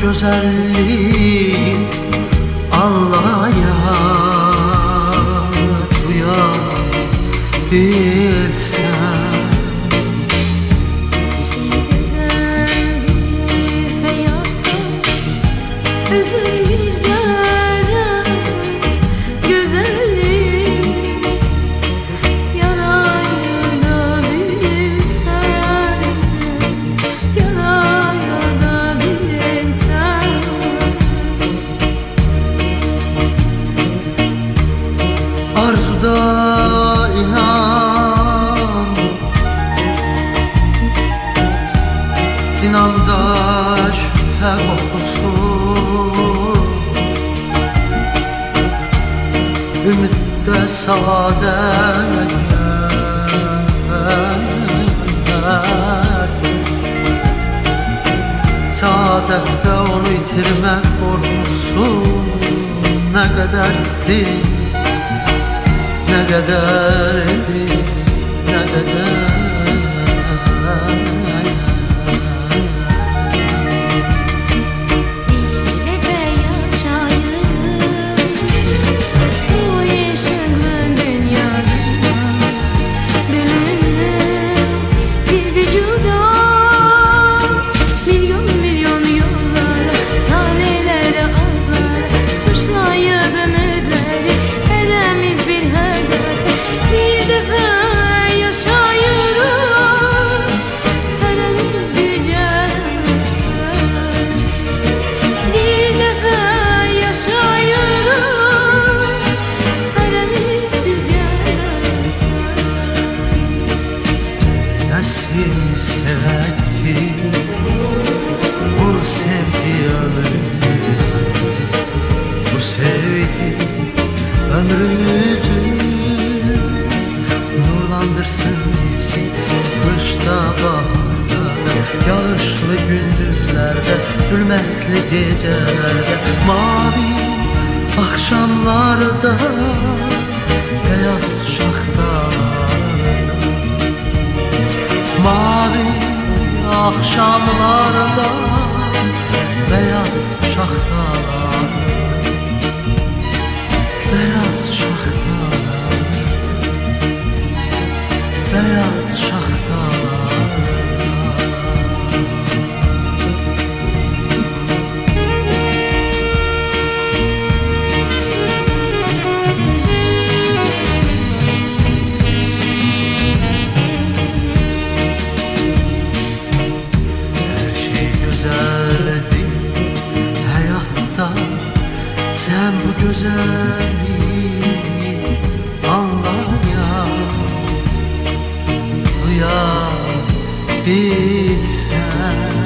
güzelliği anlaya duyabilsem. Her şey güzeldir hayatta, üzüm bir zerre güzellik. Yarayı da bilsen, yarayı da bilsen. Arzuda inan, inanda şüphe kokusu, ümitte saadet. Saadette onu yitirmek korkusu ne kadardır, ne kadardır, ne kadar. Nasıl sever ki bu sevgi ömrümüzü, bu sevgi ömrümüzü nurlandırsın, silsin kışta baharda, yağışlı gündüzlerde, zulmetli gecelerde, mavi akşamlarda, beyaz şahtalarda, mavi akşamlarda, beyaz şahtalarda, beyaz şahtalarda, beyaz şahtalarda. Sen bu güzelliği anlaya duyabilsen.